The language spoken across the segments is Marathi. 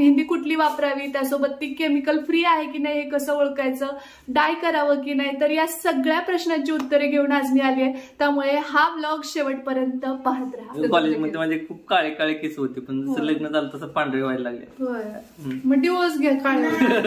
मेहंदी कुठली वापरावी, त्यासोबत ती केमिकल फ्री आहे की नाही हे कसं ओळखायचं, डाय करावं की नाही, तर या सगळ्या प्रश्नांची उत्तरे घेऊन आज मी आली आहे. त्यामुळे हा व्लॉग शेवटपर्यंत पाहत राहा. कॉलेजमध्ये माझे खूप काळे काळे केस होते, पण जसं लग्न झालं तसं पांढरे व्हायला लागले. होय, मग डिवोर्स घ्या काळे.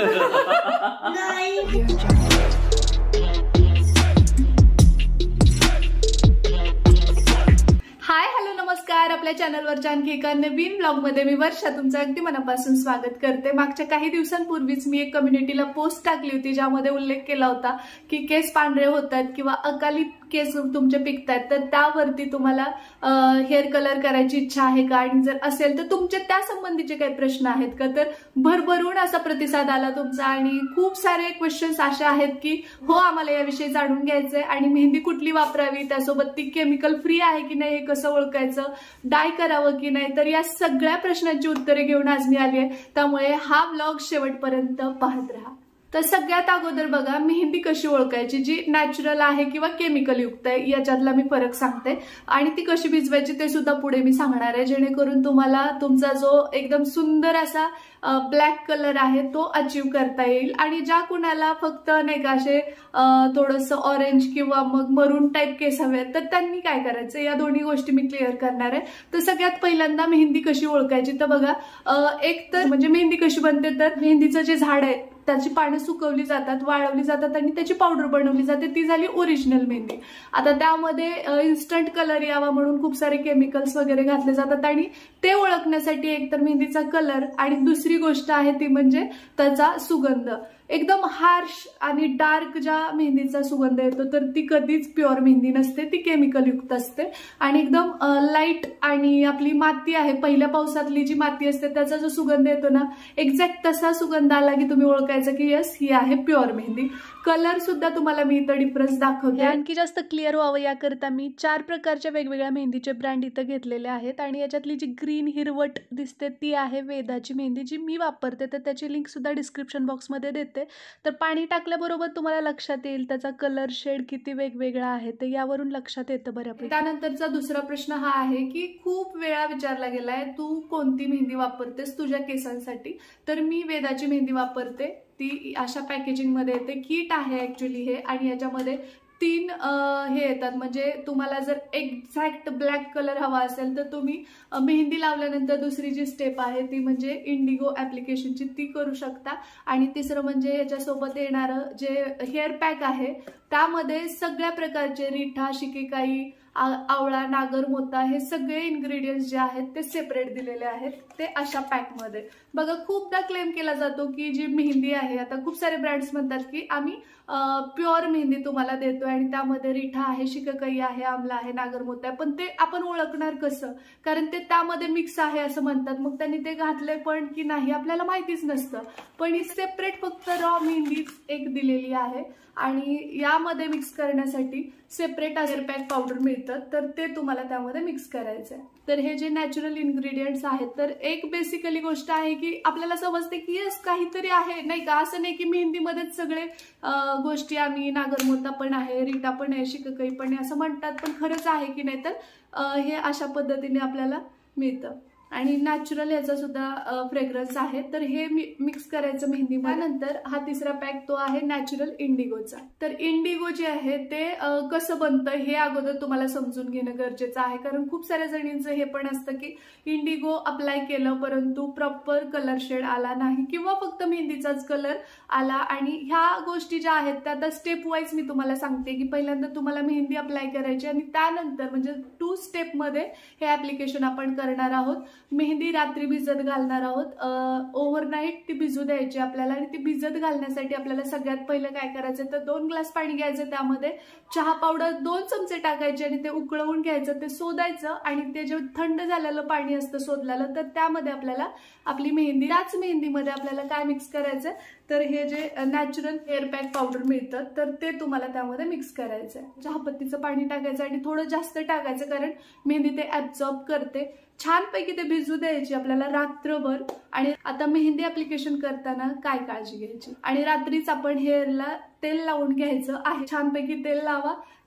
हाय हॅलो नमस्कार. आपल्या चॅनलवरच्या आणखी एका नवीन ब्लॉग मध्ये मी वर्षा तुमचं अगदी मनापासून स्वागत करते. मागच्या काही दिवसांपूर्वीच मी एक कम्युनिटीला पोस्ट टाकली होती, ज्यामध्ये उल्लेख केला होता की केस पांढरे होतात किंवा अकाली केस तुमचे पिकतात, तर त्यावरती तुम्हाला हेअर कलर करायची इच्छा आहे का, आणि जर असेल तर तुमचे त्या संबंधीचे काही प्रश्न आहेत का. तर भरभरून असा प्रतिसाद आला तुमचा, आणि खूप सारे क्वेश्चन्स असे आहेत की हो आम्हाला याविषयी जाणून घ्यायचंय, आणि मेहंदी कुठली वापरावी, त्यासोबत ती केमिकल फ्री आहे की नाही हे कसं ओळखायचं, डाय करावं की नाही, तर या सगळ्या प्रश्नांची उत्तरे घेऊन आज मी आली आहे. त्यामुळे हा व्लॉग शेवटपर्यंत पाहत राहा. तर सगळ्यात अगोदर बघा, मेहंदी कशी ओळखायची, जी नॅचरल आहे किंवा केमिकल युक्त आहे याच्यातला मी फरक सांगते, आणि ती कशी भिजवायची ते सुद्धा पुढे मी सांगणार आहे, जेणेकरून तुम्हाला तुमचा जो एकदम सुंदर असा ब्लॅक कलर आहे तो अचीव करता येईल. आणि ज्या कुणाला फक्त नाही का असे थोडंसं ऑरेंज किंवा मग मरून टाईप केस हवे आहेत, तर त्यांनी काय करायचं या दोन्ही गोष्टी मी क्लिअर करणार आहे. तर सगळ्यात पहिल्यांदा मेहंदी कशी ओळखायची, तर बघा, एक तर म्हणजे मेहंदी कशी बनते, तर मेहंदीचं जे झाड आहे त्याची पानं सुकवली जातात, वाळवली जातात आणि त्याची पावडर बनवली जाते, ती झाली ओरिजिनल मेहंदी. आता त्यामध्ये इन्स्टंट कलर यावा म्हणून खूप सारे केमिकल्स वगैरे घातले जातात, आणि ते ओळखण्यासाठी एक तर मेहंदीचा कलर, आणि दुसरी गोष्ट आहे ती म्हणजे त्याचा सुगंध. एकदम हार्श आणि डार्क ज्या मेहंदीचा सुगंध येतो, तर ती कधीच प्युअर मेहंदी नसते, ती केमिकल युक्त असते. आणि एकदम लाईट आणि आपली माती आहे, पहिल्या पावसातली जी माती असते त्याचा जो सुगंध येतो ना, एक्झॅक्ट तसा सुगंध आला की तुम्ही ओळखायचं की यस ही आहे प्युअर मेहंदी. कलर सुद्धा तुम्हाला मी इथं डिफरन्स दाखवते. आणखी जास्त क्लिअर व्हावं याकरता मी 4 प्रकारच्या वेगवेगळ्या मेहंदीचे ब्रँड इथं घेतलेले आहेत, आणि याच्यातली जी ग्रीन हिरवट दिसते ती आहे वेदाची मेहंदी, जी मी वापरते, तर त्याची लिंक सुद्धा डिस्क्रिप्शन बॉक्समध्ये देते. तर पाणी टाकल्याबरोबर तुम्हाला लक्षात येईल त्याचा कलर शेड किती वेगवेगळा आहे, तर यावरून लक्षात येतं बऱ्यापैकी. त्यानंतरचा दुसरा प्रश्न हा आहे की खूप वेळा विचारला गेलाय, तू कोणती मेहंदी वापरतेस तुझ्या केसांसाठी. तर मी वेदाची मेहंदी वापरते, ती अशा पॅकेजिंग मध्ये येते, किट आहे ऍक्च्युली हे, आणि याच्यामध्ये 3 हे येतात. म्हणजे तुम्हाला जर एक्झॅक्ट ब्लॅक कलर हवा असेल तर तुम्ही मेहंदी लावल्यानंतर दुसरी जी स्टेप आहे ती म्हणजे इंडिगो ऍप्लिकेशनची, ती करू शकता. आणि तिसरं म्हणजे याच्यासोबत येणारं जे हेअर पॅक आहे त्यामध्ये सगळ्या प्रकारचे रिठा, शिकेकाई, आवळा, नागरमोता हे सगळे इन्ग्रेडियंट्स जे आहेत ते सेपरेट दिलेले आहेत, ते अशा पॅकमध्ये. बघा, खूपदा क्लेम केला जातो की जी मेहंदी आहे, आता खूप सारे ब्रँड्स म्हणतात की आम्ही प्युअर मेहंदी तुम्हाला देतोय आणि त्यामध्ये रिठा आहे, शिकेकाई आहे, आमला आहे, नागरमोता आहे, पण ते आपण ओळखणार कसं, कारण ते त्यामध्ये मिक्स आहे असं म्हणतात. मग त्यांनी ते घातले पण की नाही आपल्याला माहितीच नसतं. पण ही सेपरेट फक्त रॉ मेहंदीच एक दिलेली आहे, आणि यामध्ये मिक्स करण्यासाठी सेपरेट हेअर पॅक पावडर मिळतं, तर ते तुम्हाला त्यामध्ये मिक्स करायचं आहे. तर हे जे नॅचरल इन्ग्रेडियंट्स आहेत, तर एक बेसिकली गोष्ट आहे की आपल्याला समजते की यस काहीतरी आहे, नाही का, असं नाही की मेहंदीमध्येच सगळे गोष्टी आम्ही, नागरमोता पण आहे, रिठा पण आहे, शिकेकाई पण आहे असं म्हणतात, पण खरंच आहे की नाही, तर हे अशा पद्धतीने आपल्याला मिळतं. आणि नॅचरल याचा सुद्धा फ्रेग्रन्स आहे, तर हे मिक्स करायचं मेहंदी. त्यानंतर हा तिसरा पॅक तो आहे नॅचरल इंडिगोचा. तर इंडिगो जे आहे ते कसं बनतं हे अगोदर तुम्हाला समजून घेणं गरजेचं आहे, कारण खूप साऱ्या जणींचं हे पण असतं की इंडिगो अप्लाय केलं परंतु प्रॉपर कलर शेड आला नाही, किंवा फक्त मेहंदीचाच कलर आला. आणि ह्या गोष्टी ज्या आहेत त्या आता स्टेप वाईज मी तुम्हाला सांगते की पहिल्यांदा तुम्हाला मेहंदी अप्लाय करायची, आणि त्यानंतर म्हणजे 2 स्टेपमध्ये हे ऍप्लिकेशन आपण करणार आहोत. मेहंदी रात्री भिजत घालणार आहोत, ओव्हरनाईट ती भिजू द्यायची आपल्याला. आणि ती भिजत घालण्यासाठी आपल्याला सगळ्यात पहिलं काय करायचं, तर 2 ग्लास पाणी घ्यायचं, त्यामध्ये चहा पावडर 2 चमचे टाकायचे, आणि ते उकळवून घ्यायचं, ते शोधायचं, आणि ते जे थंड झालेलं पाणी असतं शोधलेलं, तर त्यामध्ये आपल्याला आपली मेहंदी, त्याच मेहंदीमध्ये आपल्याला काय मिक्स करायचं, तर हे जे नॅचरल हेअर पॅक पावडर मिळतं तर ते तुम्हाला त्यामध्ये मिक्स करायचं आहे. चहापत्तीचं पाणी टाकायचं आणि थोडं जास्त टाकायचं, कारण मेहंदी ते ऍब्झॉर्ब करते. छानपैकी ते भिजू द्यायची आपल्याला रात्रभर. आणि आता मेहंदी ऍप्लिकेशन करताना काय काळजी घ्यायची, आणि रात्रीच आपण हेअरला तेल लावून घ्यायचं आहे. छानपैकी तेल लावा,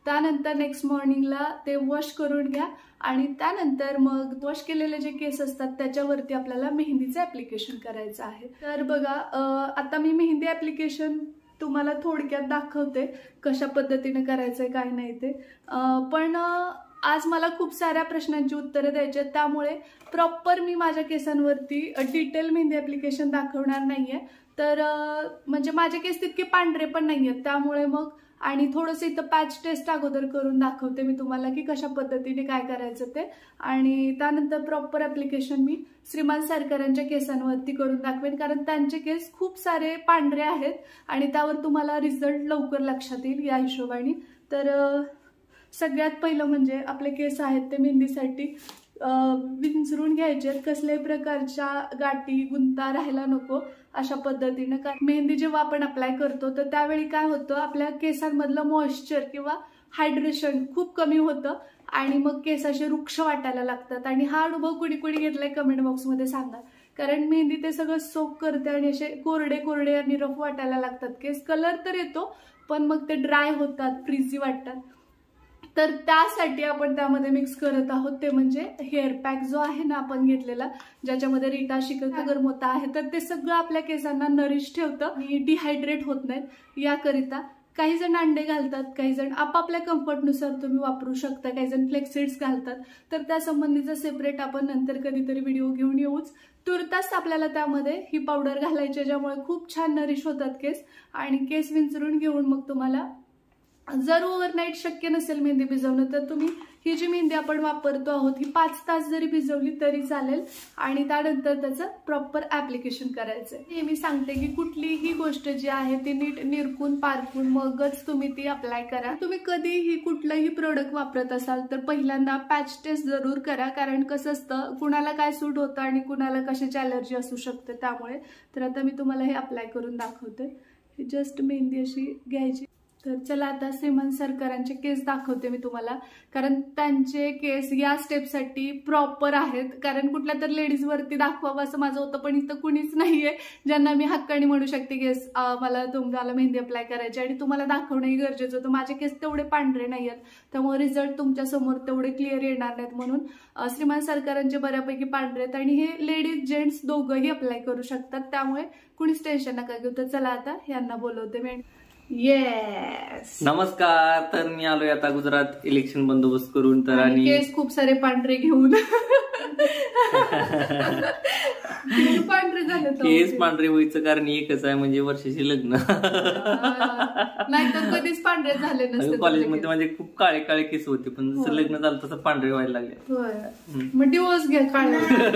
त्यानंतर नेक्स्ट मॉर्निंगला ते वॉश करून घ्या आणि त्यानंतर मग वॉश केलेले जे केस असतात त्याच्यावरती आपल्याला मेहंदीचं ऍप्लिकेशन करायचं आहे. तर बघा आता मी मेहंदी ऍप्लिकेशन तुम्हाला थोडक्यात दाखवते कशा पद्धतीने करायचंय काय नाही ते. पण आज मला खूप साऱ्या प्रश्नांची उत्तरं द्यायची आहेत, त्यामुळे प्रॉपर मी माझ्या केसांवरती डिटेल मेहंदी ऍप्लिकेशन दाखवणार नाहीये. तर म्हणजे माझे केस तितके पांढरे पण नाहीयेत, त्यामुळे मग आणि थोडंसं इथं पॅच टेस्ट अगोदर करून दाखवते मी तुम्हाला की कशा पद्धतीने काय करायचं ते. आणि त्यानंतर प्रॉपर ऍप्लिकेशन मी श्रीमान सरकारांच्या केसांवरती करून दाखवेन, कारण त्यांचे केस खूप सारे पांढरे आहेत आणि त्यावर तुम्हाला रिझल्ट लवकर लक्षात येईल या हिशोबाने. तर सगळ्यात पहिलं म्हणजे आपले केस आहेत ते मेहंदीसाठी विंचरून घ्यायचे आहेत. कसल्याही प्रकारच्या गाठी गुंता राहायला नको अशा पद्धतीनं. कारण मेहंदी जेव्हा आपण अप्लाय करतो तर त्यावेळी काय होतं, आपल्या केसांमधलं मॉइश्चर किंवा हायड्रेशन खूप कमी होतं आणि मग केस असे वृक्ष वाटायला लागतात. आणि हा अनुभव कुणी कुणी घेतलाय कमेंट बॉक्समध्ये सांगा, कारण मेहंदी ते सगळं सोक करते आणि असे कोरडे कोरडे आणि रफ वाटायला लागतात केस. कलर तर येतो पण मग ते ड्राय होतात, फ्रीझी वाटतात. तर त्यासाठी आपण त्यामध्ये मिक्स करत आहोत ते म्हणजे हेअर पॅक जो आहे ना आपण घेतलेला, ज्याच्यामध्ये रीटा शिकका गरमोता आहे. तर ते सगळं आपल्या केसांना नरिश ठेवतं आणि डिहायड्रेट होत नाहीत याकरिता. काही जण अंडे घालतात, काही जण आपापल्या कम्फर्टनुसार तुम्ही वापरू शकता, काही जण फ्लेक्सिड्स घालतात. तर त्या संबंधीचा सेपरेट आपण नंतर कधीतरी व्हिडिओ घेऊन येऊच. तुर्तास आपल्याला त्यामध्ये ही पावडर घालायची, ज्यामुळे खूप छान नरिश होतात केस. आणि केस विंचरून घेऊन मग तुम्हाला जर ओव्हरनाईट शक्य नसेल मेहंदी भिजवणं, तर तुम्ही ही जी मेहंदी आपण वापरतो आहोत ही 5 तास जरी भिजवली तरी चालेल. आणि त्यानंतर त्याचं प्रॉपर ऍप्लिकेशन करायचंय. हे मी सांगते की कुठलीही गोष्ट जी आहे ती नीट निरकून पारखून मगच तुम्ही ती अप्लाय करा. तुम्ही कधीही कुठलंही प्रोडक्ट वापरत असाल तर पहिल्यांदा पॅच टेस्ट जरूर करा, कारण कसं असतं कुणाला काय सूट होतं आणि कुणाला कशाची ॲलर्जी असू शकते त्यामुळे. तर आता मी तुम्हाला हे अप्लाय करून दाखवते. जस्ट मेहंदी अशी घ्यायची. तर चला आता श्रीमान सरकारांचे केस दाखवते मी तुम्हाला, कारण त्यांचे केस या स्टेपसाठी प्रॉपर आहेत. कारण कुठल्या तर लेडीजवरती दाखवावं असं माझं होतं, पण इथं कुणीच नाहीये ज्यांना मी हक्काने म्हणू शकते केस मला तुम्हाला मेहंदी अप्लाय करायची आणि तुम्हाला दाखवणंही गरजेचं होतं. माझे केस तेवढे पांढरे नाही आहेत, त्यामुळे रिझल्ट तुमच्या समोर तेवढे क्लिअर येणार नाहीत. म्हणून श्रीमान सरकारांचे बऱ्यापैकी पांढरे आहेत आणि हे लेडीज जेंट्स दोघंही अप्लाय करू शकतात, त्यामुळे कुणीच टेन्शन नका घेऊ. तर चला आता यांना बोलवते मी. येस नमस्कार. तर मी आलोय आता गुजरात इलेक्शन बंदोबस्त करून. तर आणि केस खूप सारे पांढरे घेऊन पांढरे झाले. केस पांढरे व्हायचं कारण एकच आहे, म्हणजे वर्षाची लग्न. नाही तर कधीच पांढरे झाले नसते. कॉलेजमध्ये माझे खूप काळे काळे केस होते, पण जसं लग्न झालं तसं पांढरे व्हायला लागले. मग डिवोर्स घ्या काढला.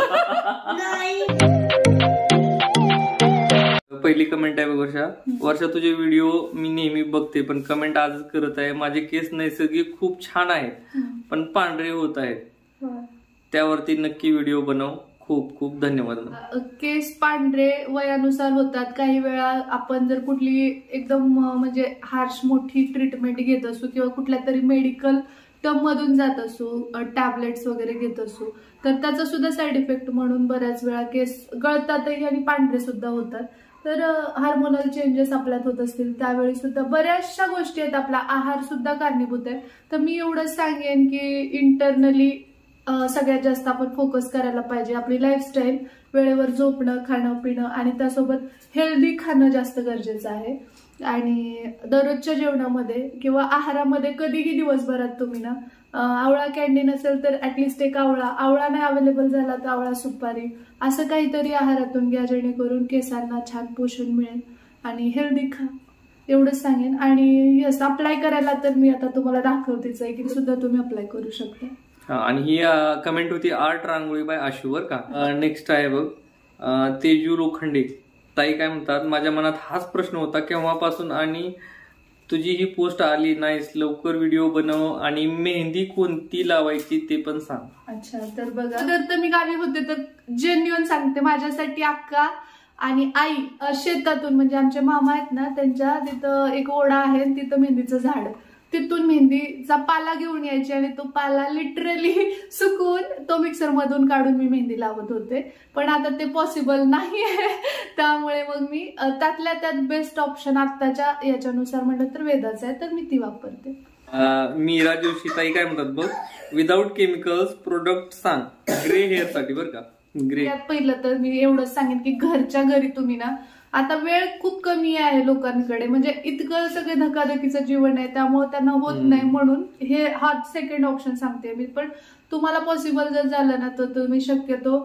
पहिली कमेंट आहे वर्षा, तुझे व्हिडिओ मी नेहमी बघते पण कमेंट आजच करत आहे. माझे केस नैसर्गिक खूप छान आहेत पण पांढरे होत आहेत, त्यावरती नक्की व्हिडिओ बनव. खूप खूप धन्यवाद. केस पांढरे वयानुसार होतात. काही वेळा आपण जर कुठली एकदम म्हणजे हार्श मोठी ट्रीटमेंट घेत असू किंवा कुठल्या तरी मेडिकल टर्म मधून जात असू, टॅबलेट्स वगैरे घेत असू, तर त्याचा सुद्धा साईड इफेक्ट म्हणून बऱ्याच वेळा केस गळतातही आणि पांढरे सुद्धा होतात. तर हार्मोनल चेंजेस आपल्यात होत असतील त्यावेळी सुद्धा बऱ्याचशा गोष्टी आहेत. आपला आहार सुद्धा कारणीभूत आहे. तर मी एवढंच सांगेन की इंटरनली सगळ्यात जास्त आपण फोकस करायला पाहिजे. आपली लाईफस्टाईल, वेळेवर झोपणं, खाणं पिणं आणि त्यासोबत हेल्दी खाणं जास्त गरजेचं आहे. आणि दररोजच्या जेवणामध्ये किंवा आहारामध्ये कधीही दिवसभरात तुम्ही ना आवळा कॅन्डी नसेल तर ऍटलिस्ट एक आवळा नाही अवेलेबल झाला तर आवळा सुपारी असं काहीतरी आहारातून घ्या, जेणेकरून केसांना छान पोषण मिळेल आणि हेल्दी खा. एवढंच सांगेन. आणि यस, अप्लाय करायला तर मी आता तुम्हाला दाखवतेच आहे की सुद्धा तुम्ही अप्लाय करू शकता. आणि ही कमेंट होती आर्ट रांगोळी बाय आशू बर का. नेक्स्ट आहे बघ तेजू लोखंडे. ताई काय म्हणतात, माझ्या मनात हाच प्रश्न होता केव्हापासून आणि तुझी ही पोस्ट आली नाहीस, लवकर व्हिडिओ बनव आणि मेहंदी कोणती लावायची ते पण सांग. अच्छा, तर बघा, तर मी गावी होते तर जेन्युअन सांगते, माझ्यासाठी अक्का आणि आई शेतातून म्हणजे आमचे मामा आहेत ना त्यांच्या तिथं एक ओढा आहे, तिथं मेहंदीचं झाड, तिथून मेहंदीचा पाला घेऊन यायची आणि तो पाला लिटरली सुकून तो मिक्सर मधून काढून मी मेहंदी लावत होते. पण आता ते पॉसिबल नाही आहे, त्यामुळे मग मी त्यातल्या त्यात बेस्ट ऑप्शन आत्ताच्या याच्यानुसार म्हटलं तर वेदाचं आहे, तर मी ती वापरते. मीरा जोशी ताई काय म्हणतात बघ, विदाउट केमिकल्स प्रोडक्ट सांग ग्रे हेअर साठी बरं का. ग्रे यात पहिलं तर मी एवढंच सांगेन की घरच्या घरी तुम्ही ना, आता वेळ खूप कमी आहे लोकांकडे, म्हणजे इतकं सगळे धकाधकीचं जीवन आहे त्यामुळे त्यांना होत नाही, म्हणून हे हा सेकंड ऑप्शन सांगते मी. पण तुम्हाला पॉसिबल जर झालं ना तर तुम्ही शक्यतो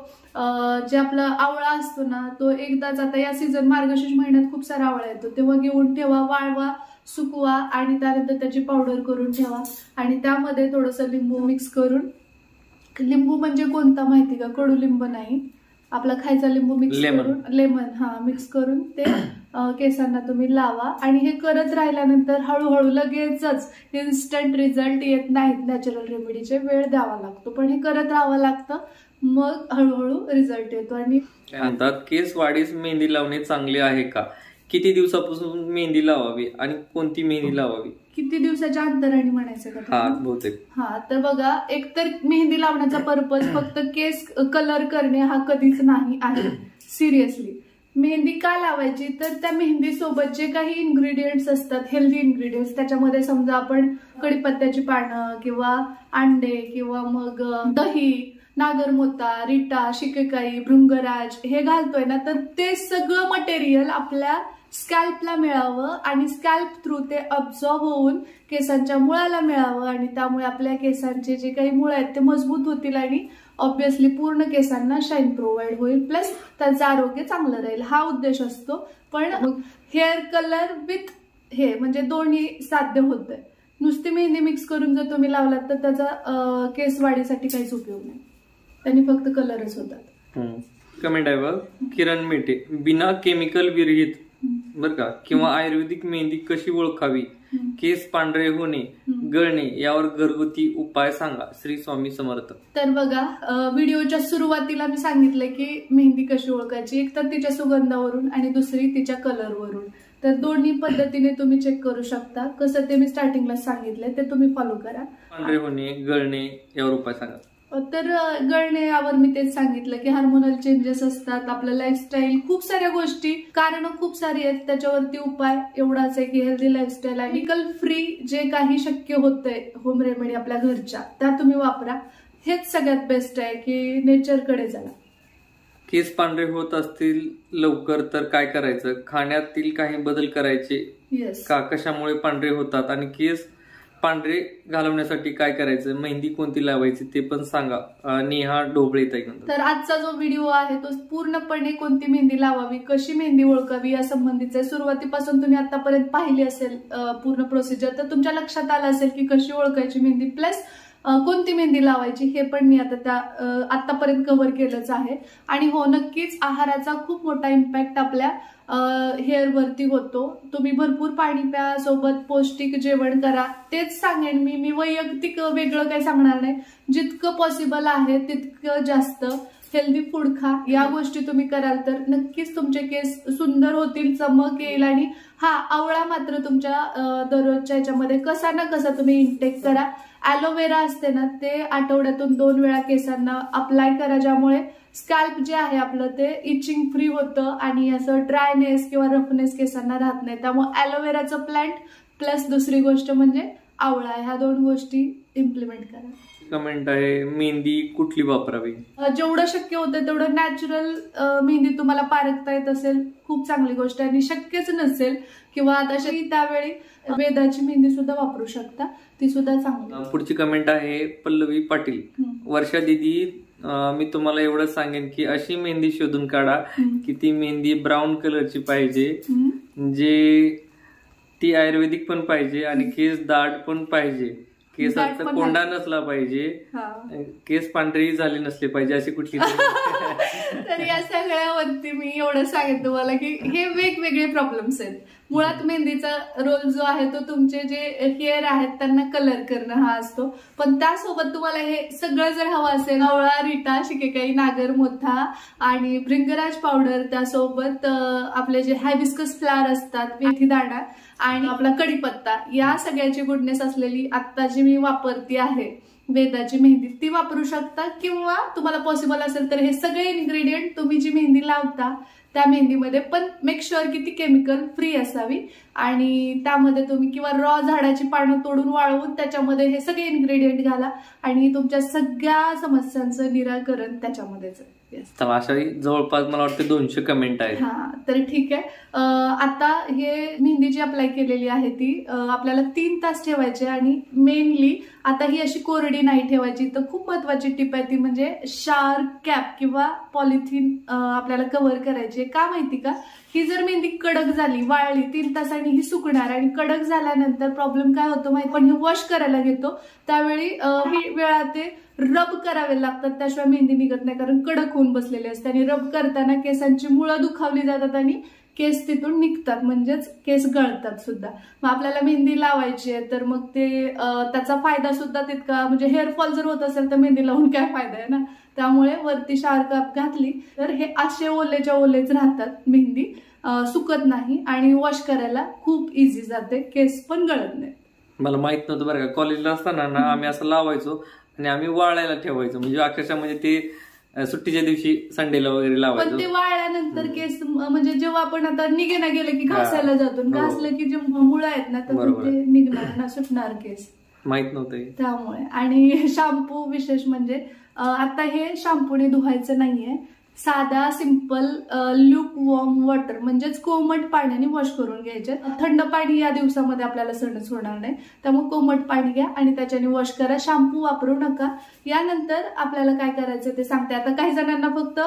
जे आपला आवळा असतो ना तो एकदाच, आता या सीझन मार्गशीर्ष महिन्यात खूप सारा आवळा येतो तेव्हा घेऊन ठेवा, वाळवा, सुकवा आणि त्यानंतर त्याची पावडर करून ठेवा आणि त्यामध्ये थोडंसं लिंबू मिक्स करून, लिंबू म्हणजे कोणता माहिती का, कडुलिंब नाही, आपला खायचा लिंबू मिक्स करून, लेमन मिक्स करून ते केसांना तुम्ही लावा. आणि हे करत राहिल्यानंतर हळूहळू लगेचच इन्स्टंट रिझल्ट येत नाहीत, नॅचरल रेमेडीचे वेळ द्यावा लागतो, पण हे करत राहावं लागतं, मग हळूहळू रिझल्ट येतो. आणि म्हणतात केस वाढीस मेहंदी लावणे चांगले आहे का, किती दिवसापासून मेहंदी लावावी आणि कोणती मेहंदी लावावी, किती दिवसाच्या अंतराने म्हणायचं का? बहुतेक तर बघा, एकतर मेहंदी लावण्याचा पर्पज फक्त केस कलर करणे हा कधीच नाही आहे. सिरियसली मेहंदी का लावायची, तर त्या मेहंदी सोबत जे काही इन्ग्रेडियंट्स असतात, हेल्दी इन्ग्रेडियंट्स, त्याच्यामध्ये समजा आपण कडीपत्त्याची पानं किंवा अंडे किंवा मग दही, नागरमोता, रिटा, शिकेकाई, भृंगराज हे घालतोय ना, तर ते सगळं मटेरियल आपल्या स्कॅल्पला मिळावं आणि स्कॅल्प थ्रू ते अब्झॉर्ब होऊन केसांच्या मुळाला मिळावं आणि त्यामुळे आपल्या केसांचे जे काही मुळ आहेत ते मजबूत होतील आणि ऑब्व्हियसली पूर्ण केसांना शाईन प्रोव्हाइड होईल, प्लस त्यांचं आरोग्य चांगलं राहील, हा उद्देश असतो. पण हेअर कलर विथ हे म्हणजे दोन्ही साध्य होतंय. नुसती मेहंदी मिक्स करून जर तुम्ही लावलात तर त्याचा केस वाढीसाठी काहीच उपयोग नाही, त्यांनी फक्त कलरच होतात. कमेंट आहे बघ, किरण मेटे, बिना केमिकल विरहित बर का किंवा आयुर्वेदिक मेहंदी कशी ओळखावी, केस पांढरे होणे, गळणे यावर घरगुती उपाय सांगा, श्री स्वामी समर्थ. तर बघा, व्हिडिओच्या सुरुवातीला मी सांगितलं की मेहंदी कशी ओळखायची, एक तर तिच्या सुगंधावरून आणि दुसरी तिच्या कलरवरून. तर दोन्ही पद्धतीने तुम्ही चेक करू शकता. कसं ते मी स्टार्टिंगला सांगितलंय ते तुम्ही फॉलो करा. पांढरे होणे, गळणे यावर उपाय सांगा. तर गळणे यावर मी तेच सांगितलं की हार्मोनल चेंजेस असतात, आपलं लाईफस्टाईल, खूप साऱ्या गोष्टी, कारण खूप सारी आहेत, त्याच्यावरती उपाय एवढाच आहे की हेल्दी लाईफस्टाईल आणि केमिकल फ्री जे काही शक्य होतंय होम रेमेडी आपल्या घरच्या त्या तुम्ही वापरा. हेच सगळ्यात बेस्ट आहे की नेचरकडे चला. केस पांढरे होत असतील लवकर तर काय करायचं, खाण्यातील काही बदल करायचे का, कशामुळे पांढरे होतात आणि केस पांढरे घालवण्यासाठी काय करायचं, मेहंदी कोणती लावायची ते पण सांगा. नेहा ढोबळे ताई. तर आजचा जो व्हिडिओ आहे तो पूर्णपणे कोणती मेहंदी लावावी, कशी मेहंदी ओळखावी या संबंधीचा आहे. सुरुवातीपासून तुम्ही आतापर्यंत पाहिली असेल पूर्ण प्रोसिजर, तर तुमच्या लक्षात आलं असेल की कशी ओळखायची मेहंदी प्लस कोणती मेहंदी लावायची हे पण मी आता आतापर्यंत कव्हर केलंच आहे. आणि हो, नक्कीच आहाराचा खूप मोठा इम्पॅक्ट आपल्या हेअरवरती होतो. तुम्ही भरपूर पाणी प्या, सोबत पौष्टिक जेवण करा. तेच सांगेन मी वैयक्तिक वेगळं काही सांगणार नाही. जितकं पॉसिबल आहे तितकं जास्त हेल्दी फूड खा. या गोष्टी तुम्ही कराल तर नक्कीच तुमचे केस सुंदर होतील, चमक येईल. आणि आवळा मात्र तुमच्या दररोजच्या ह्याच्यामध्ये कसा ना कसा तुम्ही इंटेक करा. ॲलोवेरा असते ना ते आठवड्यातून 2 वेळा केसांना अप्लाय करा, ज्यामुळे स्कॅल्प जे आहे आपलं ते इचिंग फ्री होतं आणि असं ड्रायनेस किंवा रफनेस केसांना राहत नाही. त्यामुळे ॲलोवेराचं प्लांट प्लस दुसरी गोष्ट म्हणजे आवळा, ह्या 2 गोष्टी इम्प्लिमेंट करा. कमेंट आहे, मेहंदी कुठली वापरावी, जेवढं शक्य होतं तेवढं नॅचरल मेहंदी तुम्हाला पारखता येत असेल खूप चांगली गोष्ट आहे. आणि शक्यच नसेल किंवा आता त्यावेळी वेदाची मेहंदी सुद्धा वापरू शकता, ती सुद्धा चांगली. पुढची कमेंट आहे पल्लवी पाटील, वर्षा दीदी, मी तुम्हाला एवढंच सांगेन की अशी मेहंदी शोधून काढा की ती मेहंदी ब्राऊन कलरची पाहिजे, जे ती आयुर्वेदिक पण पाहिजे आणि केस दाट पण पाहिजे, केसाचा कोंडा नसला पाहिजे, केस पांढरेही झाले नसले पाहिजे, अशी कुठली. तर या सगळ्यावरती मी एवढं सांगेन तुम्हाला की हे वेगवेगळे प्रॉब्लेम्स आहेत. मुळात मेहंदीचा रोल जो आहे तो तुमचे जे हेअर आहेत त्यांना कलर करणं हा असतो, पण त्यासोबत तुम्हाला हे सगळं जर हवं असेल, आवळा, रिटा, शिकेकाई, नागरमोथा आणि भृंगराज पावडर, त्यासोबत आपले जे हायबिस्कस फ्लावर असतात, मेथी दाणा आणि आपला कडीपत्ता, या सगळ्याची गुडनेस असलेली आत्ता जी मी वापरती आहे वेदाची मेहंदी ती वापरू शकता, किंवा तुम्हाला पॉसिबल असेल तर हे सगळे इन्ग्रेडियंट तुम्ही जी मेहंदी लावता त्या मेहंदीमध्ये, पण मेक शुअर की ती केमिकल फ्री असावी आणि त्यामध्ये तुम्ही किंवा रॉ झाडाची पानं तोडून वाळवून त्याच्यामध्ये हे सगळे इन्ग्रेडियंट घाला आणि तुमच्या सगळ्या समस्यांचं निराकरण त्याच्यामध्येच. तर अशा जवळपास मला वाटतं 200 कमेंट आहेत. हा, तर ठीक आहे. आता हे मेहंदी जी अप्लाय केलेली आहे ती आपल्याला 3 तास ठेवायची आणि मेनली आता ही अशी कोरडी नाही ठेवायची. तर खूप महत्वाची टिप आहे ती म्हणजे शार कॅप किंवा पॉलिथिन आपल्याला कव्हर करायची. का माहिती का, ही जर मेहंदी कडक झाली, वाळली 3 तासांनी ही सुकणार आणि कडक झाल्यानंतर प्रॉब्लेम काय होतो माहिती, पण हे वॉश करायला घेतो त्यावेळी वेळा ते रब करावे लागतात, त्याशिवाय मेहंदी निघत नाही कारण कडक होऊन बसलेले असते आणि रब करताना केसांची मुळं दुखावली जातात आणि केस तिथून निघतात, म्हणजेच केस गळतात सुद्धा. मग आपल्याला मेहंदी लावायची आहे तर मग ते त्याचा फायदा सुद्धा तितका, म्हणजे हेअरफॉल जर होत असेल तर मेहंदी लावून काय फायदा आहे ना. त्यामुळे वरती शार कॅप घातली तर हे असे ओलेच्या ओलेच राहतात, मेहंदी सुकत नाही आणि वॉश करायला खूप इझी जाते, केस पण गळत नाही. मला माहित नव्हतं बरं का. कॉलेजला असताना ना आम्ही असं लावायचो आणि आम्ही वाळायला ठेवायचो, म्हणजे अक्षरशः म्हणजे ते सुट्टीच्या दिवशी संडेला वगैरे लावायचो. पण ते वाळल्यानंतर केस म्हणजे जेव्हा आपण आता निघेना गेले की घासायला जातो, घासलं की जे मुळं आहेत ना तर ते निघणार ना, सुटणार केस. माहित नव्हतं त्यामुळे. आणि शॅम्पू विशेष म्हणजे आता हे शॅम्पूने धुवायचं नाहीये, साधा सिंपल ल्यूक वॉर्म वॉटर म्हणजेच कोमट पाण्याने वॉश करून घ्यायचे. थंड पाणी या दिवसामध्ये आपल्याला सहनच होणार नाही, त्यामुळे कोमट पाणी घ्या आणि त्याच्याने वॉश करा, शॅम्पू वापरू नका. यानंतर आपल्याला काय करायचं ते सांगते. आता काही जणांना फक्त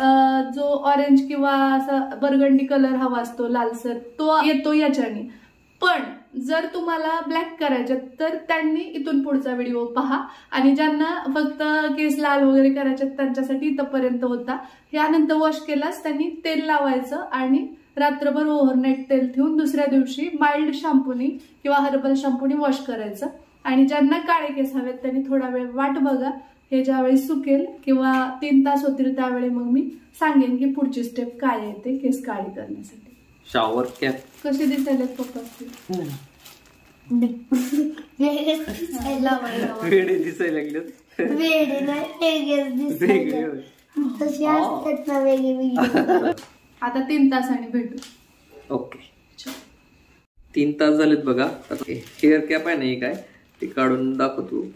जो ऑरेंज किंवा असा बर्गंडी कलर हवा असतो, लालसर, तो येतो याच्याने. पण जर तुम्हाला ब्लॅक करायचे तर त्यांनी इथून पुढचा व्हिडिओ पहा, आणि ज्यांना फक्त केस लाल वगैरे करायचे त्यांच्यासाठी इथपर्यंत होता. यानंतर वॉश केलास त्यांनी तेल लावायचं आणि रात्रभर ओव्हरनाईट तेल ठेवून दुसऱ्या दिवशी माइल्ड शॅम्पूनी किंवा हर्बल शॅम्पूनी वॉश करायचं. आणि ज्यांना काळे केस हवेत त्यांनी थोडा वेळ वाट बघा, हे ज्यावेळी सुकेल किंवा 3 तास होतील त्यावेळी मग मी सांगेन की पुढची स्टेप काय आहे ते केस काळी करण्यासाठी. शॉवर कॅप कसे दिसायला पप्पा? वेडे दिसायला लागले. आता 3 तासांनी भेटू. ओके, 3 तास झालेत बघा. हेअर कॅप आहे ना, हे काय ते काढून दाखवतो.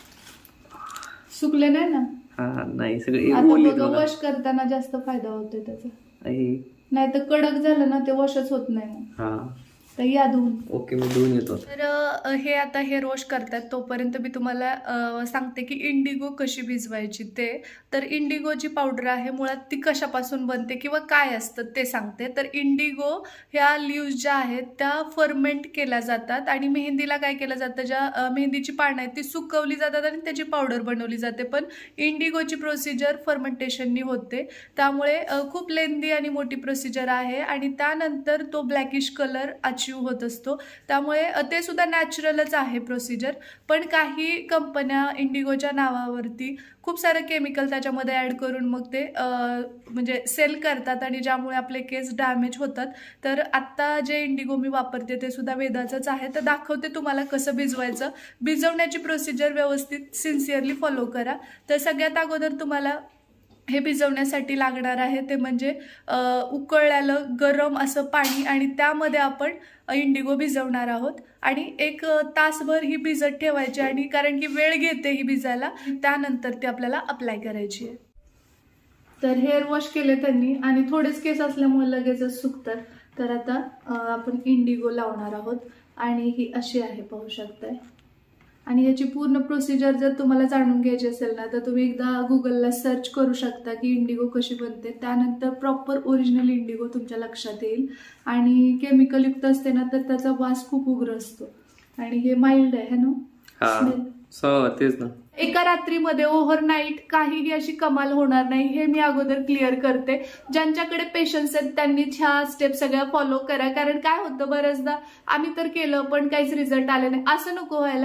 सुकले नाही ना? हा नाही, सगळे वॉश करताना जास्त फायदा होतोय त्याचा. नाही तर कडक झालं ना ते वॉशच होत नाही. हा, तर या धुवून. ओके, मी धुवून येतो. तर हे आता हेअर वॉश करतात तोपर्यंत मी तुम्हाला सांगते की इंडिगो कशी भिजवायची ते. तर इंडिगो जी पावडर आहे मुळात ती कशापासून बनते किंवा काय असतं ते सांगते. तर इंडिगो ह्या लीव्ज ज्या आहेत त्या फर्मेंट केल्या जातात आणि मेहंदीला काय केलं जातं, ज्या मेहंदीची पानं आहेत ती सुकवली जातात आणि त्याची पावडर बनवली जाते. पण इंडिगोची प्रोसिजर फर्मेंटेशननी होते, त्यामुळे खूप लेंदी आणि मोठी प्रोसिजर आहे आणि त्यानंतर तो ब्लॅकिश कलर अचीव होत असतो. त्यामुळे ते सुद्धा नॅचरलच आहे प्रोसिजर. पण काही कंपन्या इंडिगोच्या नावावरती खूप सारं केमिकल त्याच्यामध्ये ॲड करून मग ते म्हणजे सेल करतात आणि ज्यामुळे आपले केस डॅमेज होतात. तर आत्ता जे इंडिगो मी वापरते ते सुद्धा वेदाचंच आहे. तर दाखवते तुम्हाला कसं भिजवायचं. भिजवण्याची प्रोसिजर व्यवस्थित सिन्सिअरली फॉलो करा. तर सगळ्यात अगोदर तुम्हाला हे भिजवण्यासाठी लागणार आहे ते म्हणजे उकळलेलं गरम असं पाणी आणि त्यामध्ये आपण इंडिगो भिजवणार आहोत आणि 1 तासभर ही भिजत ठेवायची. आणि कारण की वेळ घेते ही भिजायला, त्यानंतर ती आपल्याला अप्लाय करायची आहे. तर हेअर वॉश केले त्यांनी आणि थोडेच केस असल्यामुळे लगेचच सुकतात. तर आता आपण इंडिगो लावणार आहोत आणि ही अशी आहे, पाहू शकताय. आणि याची पूर्ण प्रोसिजर जर तुम्हाला जाणून घ्यायची असेल ना तर तुम्ही एकदा गुगलला सर्च करू शकता की इंडिगो कशी बनते. त्यानंतर प्रॉपर ओरिजिनल इंडिगो तुमच्या लक्षात येईल. आणि केमिकल युक्त असते ना तर त्याचा वास खूप उग्र असतो आणि हे माइल्ड आहे ना. तेच ना. एका रात्रीमध्ये ओव्हरनाईट काहीही अशी कमाल होणार नाही, हे मी अगोदर क्लिअर करते. ज्यांच्याकडे पेशन्स आहेत त्यांनी ह्या स्टेप सगळ्या फॉलो करा. कारण काय होतं, बऱ्याचदा आम्ही तर केलं पण काहीच रिझल्ट आले नाही, असं नको व्हायला.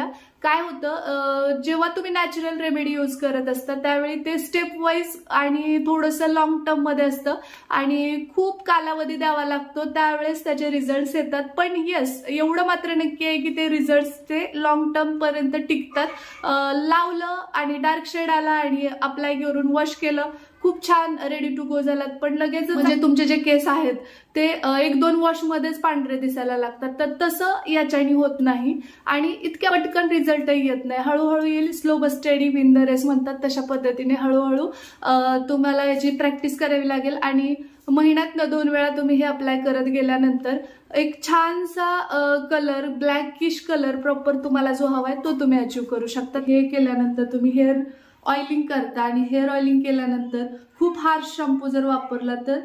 काय होतं, जेव्हा तुम्ही नॅचरल रेमेडी यूज करत असता त्यावेळी ते स्टेप वाईज आणि थोडंसं लॉंग टर्म मध्ये असतं आणि खूप कालावधी द्यावा लागतो, त्यावेळेस त्याचे रिझल्ट येतात. पण येस, एवढं मात्र नक्की आहे की ते रिझल्ट ते लॉंग टर्म पर्यंत टिकतात. लावलं आणि डार्क शेड आला आणि अप्लाय करून वॉश केलं, खूप छान रेडी टू गो झालात. पण लगेच म्हणजे तुमचे जे केस आहेत ते 1-2 वॉश मध्येच पांढरे दिसायला लागतात, तर तसं याच्याने होत नाही आणि इतक्या पटकन रिझल्टही येत नाही. हळूहळू येईल, slow but steady win the race म्हणतात तशा पद्धतीने हळूहळू तुम्हाला याची प्रॅक्टिस करावी लागेल आणि महिन्यात 2 वेळा तुम्ही हे अप्लाय करत गेल्यानंतर एक छानसा कलर, ब्लॅकिश कलर प्रॉपर तुम्हाला जो हवाय तो तुम्ही अचीव्ह करू शकता. हे केल्यानंतर तुम्ही हेअर ऑइलिंग करता आणि हेअर ऑइलिंग केल्यानंतर खूप हार्श शॅम्पू जर वापरला तर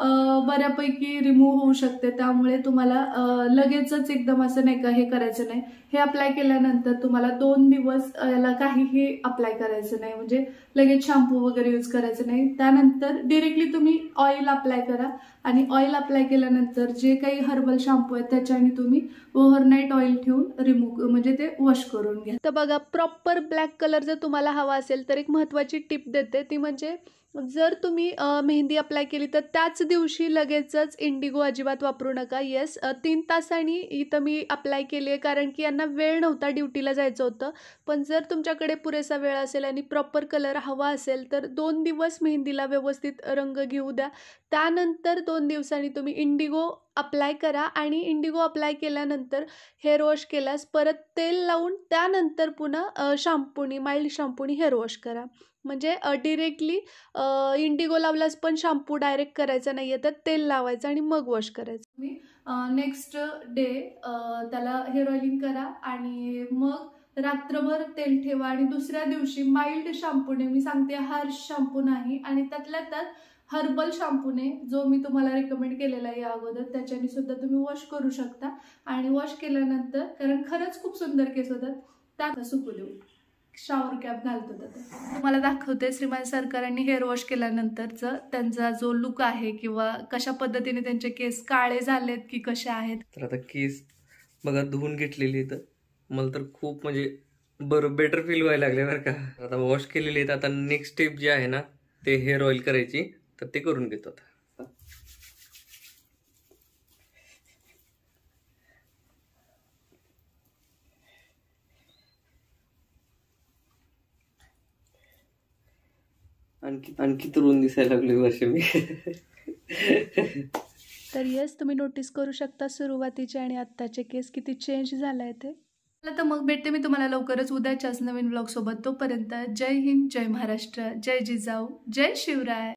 बऱ्यापैकी रिमूव्ह होऊ शकते. त्यामुळे तुम्हाला लगेचच एकदम असं नाही का हे करायचं नाही. हे अप्लाय केल्यानंतर तुम्हाला 2 दिवस याला काहीही अप्लाय करायचं नाही, म्हणजे लगेच शॅम्पू वगैरे यूज करायचं नाही. त्यानंतर डिरेक्टली तुम्ही ऑइल अप्लाय करा आणि ऑइल अप्लाय केल्यानंतर जे काही हर्बल शॅम्पू आहे त्याच्याने तुम्ही ओव्हरनाईट ऑइल ठेवून रिमूव्ह म्हणजे ते वॉश करून घ्या. तर बघा, प्रॉपर ब्लॅक कलर जर तुम्हाला हवा असेल तर एक महत्वाची टिप देते, ती म्हणजे जर तुम्ही मेहंदी अप्लाय केली तर त्याच दिवशी लगेचच इंडिगो अजिबात वापरू नका. येस, 3 तासांनी इथं मी अप्लाय केली आहे कारण की यांना वेळ नव्हता, ड्युटीला जायचं होतं. पण जर तुमच्याकडे पुरेसा वेळ असेल आणि प्रॉपर कलर हवा असेल तर 2 दिवस मेहंदीला व्यवस्थित रंग घेऊ द्या. त्यानंतर 2 दिवसांनी तुम्ही इंडिगो अप्लाय करा आणि इंडिगो अप्लाय केल्यानंतर हेअर वॉश केल्यास परत तेल लावून त्यानंतर पुन्हा शॅम्पूनी, माइल्ड शॅम्पूनी हेअर वॉश करा. म्हणजे डिरेक्टली इंडिगो लावल्यास पण शॅम्पू डायरेक्ट करायचा नाहीये, तर तेल लावायचं आणि मग वॉश करायचं. तुम्ही नेक्स्ट डे त्याला हेअर ऑइलिंग करा आणि मग रात्रभर तेल ठेवा आणि दुसऱ्या दिवशी माइल्ड शॅम्पूने, मी सांगते हार्श शॅम्पू नाही, आणि त्यातल्या त्यात हर्बल शॅम्पूने जो मी तुम्हाला रिकमेंड केलेला आहे या अगोदर त्याच्याने सुद्धा तुम्ही वॉश करू शकता. आणि वॉश केल्यानंतर, कारण खरंच खूप सुंदर केस होतात, त्यात सुकू देऊ, शॉवर कॅप घालतो. तुम्हाला दाखवते श्रीमान सरकारांनी हेअर वॉश केल्यानंतरचं त्यांचा जो लुक आहे किंवा कशा पद्धतीने त्यांचे केस काळे झालेत की कसे आहेत. तर आता केस बघा धुवून घेतलेली, तर मला तर खूप म्हणजे बरं बेटर फील व्हायला लागले बरं का. आता वॉश केलेली आहेत. आता नेक्स्ट स्टेप जे आहे ना ते हेअर ऑइल करायची, तर ते करून घेतो आता. आणखी तरुण दिसायला लागले वर्ष मी. तर येस, तुम्ही नोटीस करू शकता सुरुवातीचे आणि आत्ताचे केस किती चेंज झालाय ते. तर मग भेटते मी तुम्हाला लवकरच उद्याच्याच नवीन ब्लॉग सोबत. तोपर्यंत जय हिंद, जय महाराष्ट्र, जय जिजाऊ, जय शिवराय.